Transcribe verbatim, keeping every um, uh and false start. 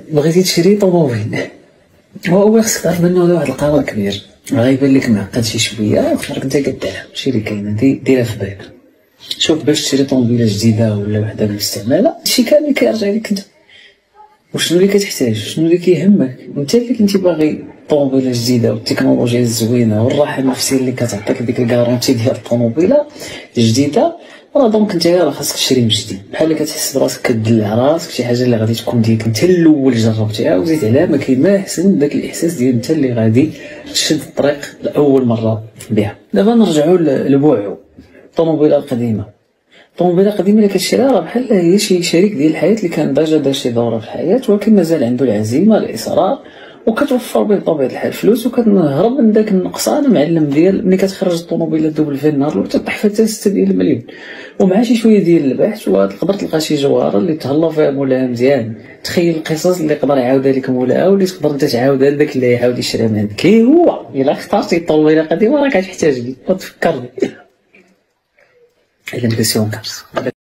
بغيتي تشري طوموبيل، هو خصك تعرف بأنه هذا واحد القرار كبير، غيبان لك معقد شي شويه، خاطر انت كديرها ماشي اللي كاينه، ديرها في بالك. شوف باش تشري طوموبيله جديده ولا وحده مستعمله هادشي كامل كيرجع لك انت، وشنو اللي كتحتاج، شنو اللي كيهمك انت. اللي كنتي باغي طوموبيله جديده والتكنولوجيا الزوينه والراحه النفسيه اللي كتعطيك ديك الكارونتي ديال الطوموبيله جديده، راه دونك انت راه خاصك تشري من جديد، بحال اللي كتحس براسك كدلع راسك شي حاجه اللي غادي تكون ديالك انت الاول جربتيها وزيد عليها. ما كاين ما احسن داك الاحساس ديال انت اللي غادي تشد الطريق لاول مره بها. دابا نرجعوا لبوعو الطوموبيله القديمه. الطوموبيله القديمه اللي كتشريها راه بحال هي شي شريك ديال الحياه اللي كان ديجا دار شي دوره في الحياه، ولكن مازال عنده العزيمه الاصرار، وكتوفر به بطبيعه الحال فلوس، وكنهرب من داك النقصان المعلم ديال ملي كتخرج الطوموبيله دوبل في النهار الاول تطيح فيها حتى ستة ديال المليون، ومع شي شويه ديال البحث وتقدر تلقى شي جوهره اللي تهلا فيها مولاها مزيان. تخيل القصص اللي يقدر يعاودها لك مولاها واللي تقدر انت تعاودها لذاك اللي يعاود يشريها من عندك. كي هو الا اختارتي الطوموبيله القديمه راه كتحتاج لي وتفكرني. الا كسيون كارس